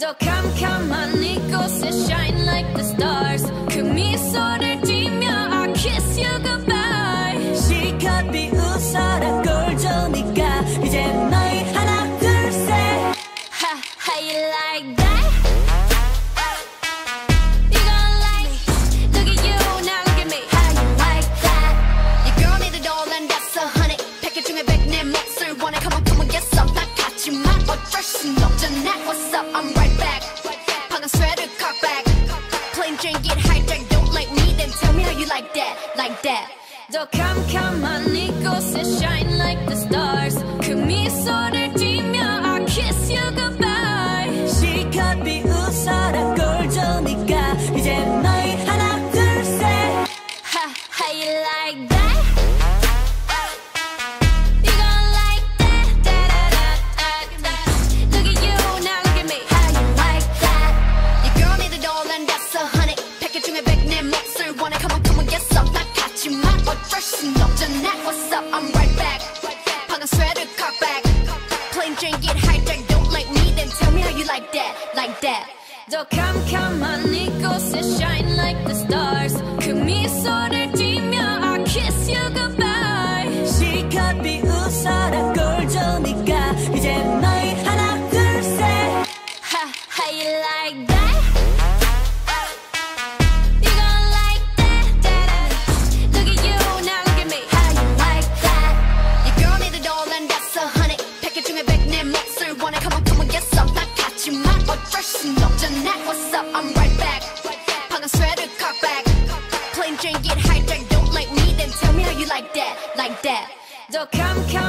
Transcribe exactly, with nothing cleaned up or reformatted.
더 캄캄한 이곳에 shine like the stars. 그 미소를 띠며 I kiss you goodbye. 실컷 비웃어라 꼴좋으니까 이제 너희 하나 둘셋 Ha, how you like that? You gon' like, look at you, now look at me. How you like that? Your girl need a doll and that's a honey. 패킷 중에 백 내 몫을 원해. Come on, come on, get some. 나 같지만 어쩔 순 없잖아. What's up? I'm right back. 방금 sweater cut back. Plain Jane get hijacked. Don't like me, then tell me how you like that, like that. 더 캄캄한 이곳에 shine like the stars. 그 미소를 띠며 I kiss you goodbye. 실컷 비웃어라 꼴좋으니까 이제 너희 하나 둘셋 Ha, how you like that? You gon' like that? Da da da da da. Look at you, now look at me. How you like that? Your girl need a doll and that's a honey. 패킷 중에 백 내 몫을 원해. Come on, come on, get some. 나 같지만 어쩔 순 없잖아. What's up? I'm right back. 방금 sweater cut back. Plain Jane get hijacked. Don't like me, then tell me how you like that, like that. 더 캄캄한 이곳에 shine like the stars. 그 미소를 띠며 I kiss you goodbye. 실컷 비웃어라 꼴좋으니까 이제 너희 하나 둘셋 Ha, how you like that? You gon' like that? Da da da. Look at you, now look at me. How you like that? Your girl need a doll and that's a honey. 패킷 중에 백 내 몫을 원해. Come on, come on, get some. 나 같지만 어쩔 순 없잖아. What's up? I'm right back. 방금 sweater cut back. Plain Jane get hijacked. Don't like me, then tell me how you like that, like that. 더 캄캄